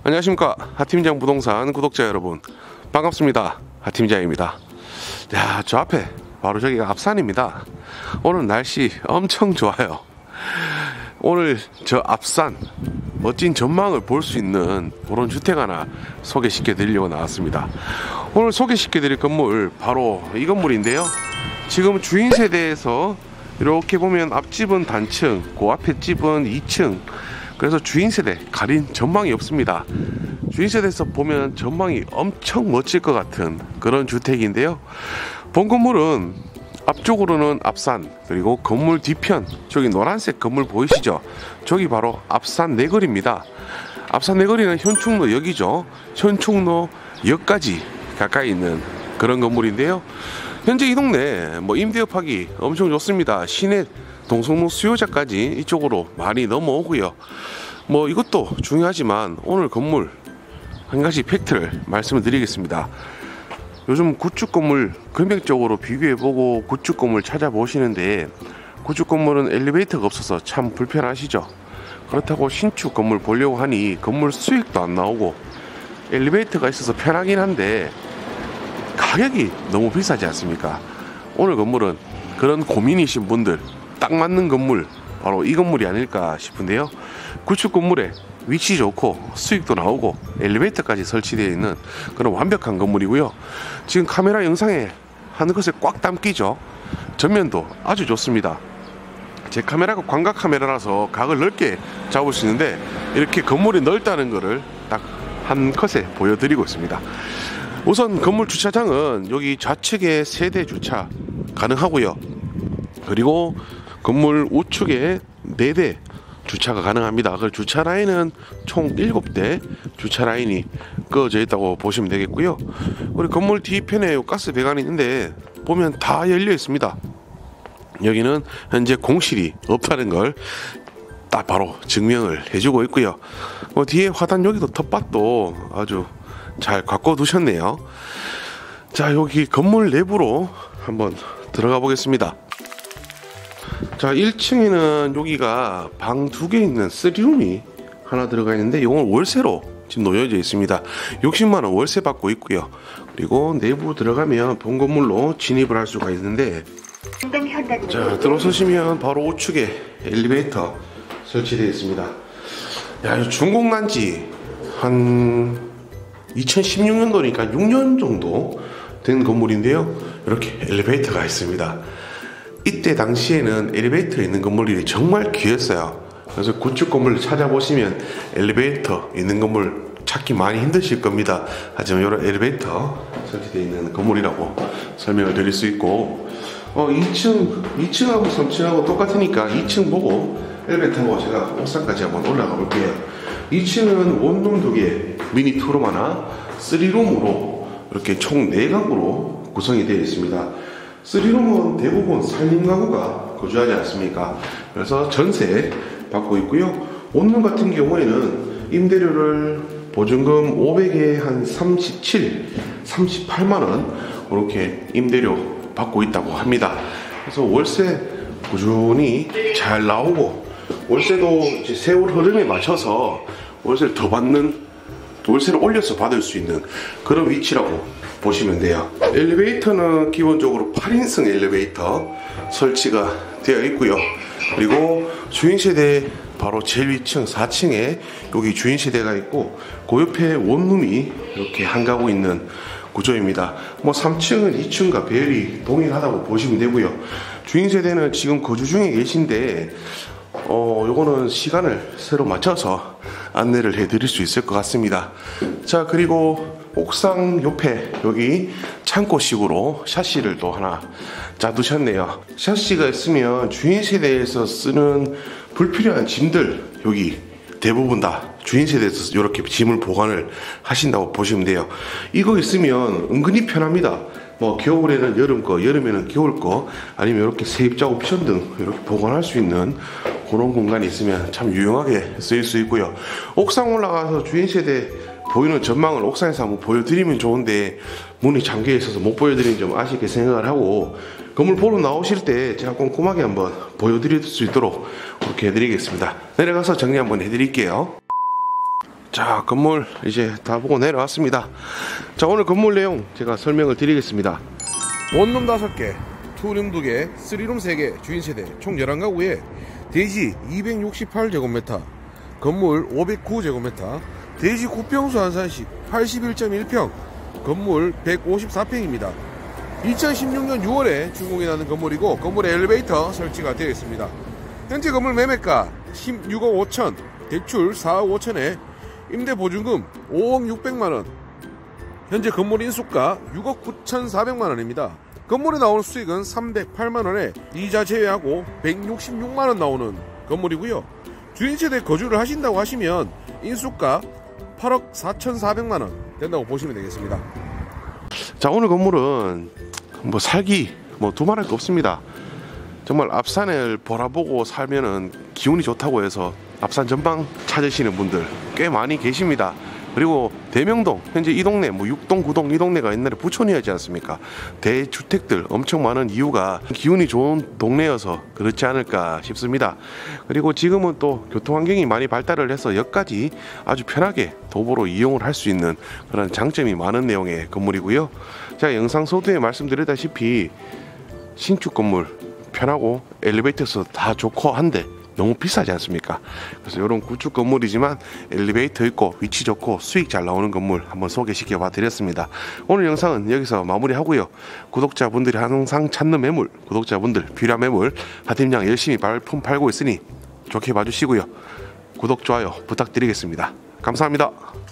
안녕하십니까, 하팀장 부동산 구독자 여러분, 반갑습니다. 하팀장입니다. 야, 저 앞에 바로 저기가 앞산입니다. 오늘 날씨 엄청 좋아요. 오늘 저 앞산 멋진 전망을 볼 수 있는 그런 주택 하나 소개시켜 드리려고 나왔습니다. 오늘 소개시켜 드릴 건물 바로 이 건물인데요, 지금 주인 세대에서 이렇게 보면 앞집은 단층, 그 앞에 집은 2층, 그래서 주인 세대 가린 전망이 없습니다. 주인 세대에서 보면 전망이 엄청 멋질 것 같은 그런 주택인데요, 본 건물은 앞쪽으로는 앞산, 그리고 건물 뒤편 저기 노란색 건물 보이시죠? 저기 바로 앞산 내거리입니다. 앞산 내거리는 현충로역이죠. 현충로역까지 가까이 있는 그런 건물인데요, 현재 이 동네 임대업하기 엄청 좋습니다. 시내 동성로 수요자까지 이쪽으로 많이 넘어오고요. 이것도 중요하지만 오늘 건물 한 가지 팩트를 말씀을 드리겠습니다. 요즘 구축 건물 금액적으로 비교해보고 구축 건물 찾아보시는데, 구축 건물은 엘리베이터가 없어서 참 불편하시죠. 그렇다고 신축 건물 보려고 하니 건물 수익도 안 나오고 엘리베이터가 있어서 편하긴 한데 가격이 너무 비싸지 않습니까? 오늘 건물은 그런 고민이신 분들 딱 맞는 건물, 바로 이 건물이 아닐까 싶은데요, 구축 건물에 위치 좋고 수익도 나오고 엘리베이터까지 설치되어 있는 그런 완벽한 건물이고요. 지금 카메라 영상에 하는 것에 꽉 담기죠. 전면도 아주 좋습니다. 제 카메라가 광각 카메라라서 각을 넓게 잡을 수 있는데 이렇게 건물이 넓다는 것을 딱 한 컷에 보여드리고 있습니다. 우선 건물 주차장은 여기 좌측에 세대 주차 가능하고요, 그리고 건물 우측에 4대 주차가 가능합니다. 그 주차 라인은 총 7대 주차 라인이 꺼져 있다고 보시면 되겠고요. 우리 건물 뒤편에 가스 배관이 있는데 보면 다 열려 있습니다. 여기는 현재 공실이 없다는 걸 딱 바로 증명을 해주고 있고요. 뒤에 화단, 여기도 텃밭도 아주 잘 가꿔 두셨네요. 자, 여기 건물 내부로 한번 들어가 보겠습니다. 자, 1층에는 여기가 방 2개 있는 3룸이 하나 들어가 있는데 이건 월세로 지금 놓여져 있습니다. 60만원 월세 받고 있고요. 그리고 내부 들어가면 본 건물로 진입을 할 수가 있는데, 자, 들어서시면 바로 우측에 엘리베이터 설치되어 있습니다. 야, 이 준공난지 한 2016년도니까 6년 정도 된 건물인데요, 이렇게 엘리베이터가 있습니다. 이때 당시에는 엘리베이터 있는 건물이 정말 귀했어요. 그래서 구축 건물을 찾아보시면 엘리베이터 있는 건물 찾기 많이 힘드실 겁니다. 하지만 이런 엘리베이터 설치되어 있는 건물이라고 설명을 드릴 수 있고, 2층하고 3층하고 똑같으니까 2층 보고 엘리베이터 타고 제가 옥상까지 한번 올라가 볼게요. 2층은 원룸 2개, 미니 투룸 하나, 3룸으로 이렇게 총 4가구로 구성이 되어 있습니다. 3룸은 대부분 살림 가구가 거주하지 않습니까? 그래서 전세 받고 있고요. 원룸 같은 경우에는 임대료를 보증금 500에 한 38만원 이렇게 임대료 받고 있다고 합니다. 그래서 월세 꾸준히 잘 나오고, 월세도 이제 세월 흐름에 맞춰서 월세를 더 받는, 월세를 올려서 받을 수 있는 그런 위치라고 보시면 돼요. 엘리베이터는 기본적으로 8인승 엘리베이터 설치가 되어 있고요. 그리고 주인 세대 바로 제일 위층 4층에 여기 주인 세대가 있고, 그 옆에 원룸이 이렇게 한 가구 있는 구조입니다. 3층은 2층과 배열이 동일하다고 보시면 되고요. 주인 세대는 지금 거주 중에 계신데 요거는 시간을 새로 맞춰서 안내를 해드릴 수 있을 것 같습니다. 자, 그리고 옥상 옆에 여기 창고식으로 샤시를 또 하나 짜두셨네요. 샤시가 있으면 주인 세대에서 쓰는 불필요한 짐들 여기 대부분 다 주인 세대에서 이렇게 짐을 보관을 하신다고 보시면 돼요. 이거 있으면 은근히 편합니다. 겨울에는 여름 거, 여름에는 겨울 거, 아니면 이렇게 세입자 옵션 등 이렇게 보관할 수 있는 그런 공간이 있으면 참 유용하게 쓰일 수 있고요. 옥상 올라가서 주인 세대 보이는 전망을 옥상에서 한번 보여드리면 좋은데 문이 잠겨 있어서 못 보여드리는 점 아쉽게 생각을 하고, 건물 보러 나오실 때 제가 꼼꼼하게 한번 보여드릴 수 있도록 그렇게 해드리겠습니다. 내려가서 정리 한번 해드릴게요. 자, 건물 이제 다 보고 내려왔습니다. 자, 오늘 건물 내용 제가 설명을 드리겠습니다. 원룸 5개, 투룸 2개, 3룸 3개, 주인 세대 총 11가구에 대지 268제곱미터, 건물 509제곱미터, 대지 9평수 한산식 81.1평, 건물 154평입니다. 2016년 6월에 준공이 나는 건물이고, 건물에 엘리베이터 설치가 되어 있습니다. 현재 건물 매매가 16억 5천, 대출 4억 5천에 임대보증금 5억 6백만원, 현재 건물 인수가 6억 9천4백만원입니다. 건물에 나오는 수익은 308만원에 이자 제외하고 166만원 나오는 건물이고요. 주인세대 거주를 하신다고 하시면 인수가 8억 4천4백만원 된다고 보시면 되겠습니다. 자, 오늘 건물은 뭐 살기 뭐 두말할 거 없습니다. 정말 앞산을 바라보고 살면은 기운이 좋다고 해서 앞산 전방 찾으시는 분들 꽤 많이 계십니다. 그리고 대명동, 현재 이 동네 뭐 6동 9동 이 동네가 옛날에 부촌이었지 않습니까? 대주택들 엄청 많은 이유가 기운이 좋은 동네여서 그렇지 않을까 싶습니다. 그리고 지금은 또 교통환경이 많이 발달을 해서 역까지 아주 편하게 도보로 이용을 할 수 있는 그런 장점이 많은 내용의 건물이고요. 제가 영상 서두에 말씀드렸다시피 신축 건물 편하고 엘리베이터에서 다 좋고 한데 너무 비싸지 않습니까? 그래서 이런 구축 건물이지만 엘리베이터 있고 위치 좋고 수익 잘 나오는 건물 한번 소개시켜 봐 드렸습니다. 오늘 영상은 여기서 마무리하고요. 구독자분들이 항상 찾는 매물, 구독자분들 필요한 매물 하팀장 열심히 발품 팔고 있으니 좋게 봐주시고요. 구독, 좋아요 부탁드리겠습니다. 감사합니다.